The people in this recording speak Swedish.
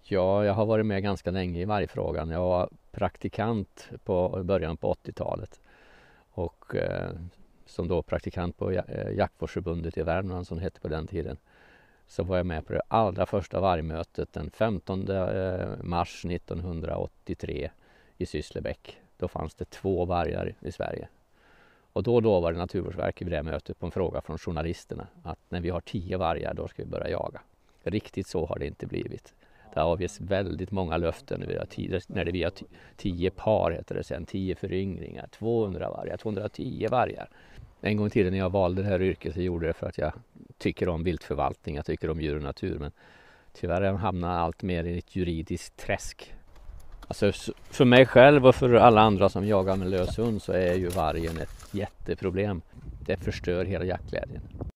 Ja, jag har varit med ganska länge i vargfrågan. Jag var praktikant i början på 80-talet och som då praktikant på Jaktvårdsförbundet i Värmland som det hette på den tiden. Så var jag med på det allra första vargmötet den 15 mars 1983 i Sysslebäck. Då fanns det 2 vargar i Sverige. Och då lovade Naturvårdsverket vid det mötet på en fråga från journalisterna att när vi har 10 vargar då ska vi börja jaga. Riktigt så har det inte blivit. Det har avgetts väldigt många löften när vi har 10 par, heter det sen, 10 föryngringar, 200 vargar, 210 vargar. En gång i tiden när jag valde det här yrket så gjorde det för att jag tycker om viltförvaltning, jag tycker om djur och natur, men tyvärr har jag hamnat allt mer i ett juridiskt träsk. Alltså för mig själv och för alla andra som jagar med lös hund så är ju vargen ett jätteproblem. Det förstör hela jaktglädjen.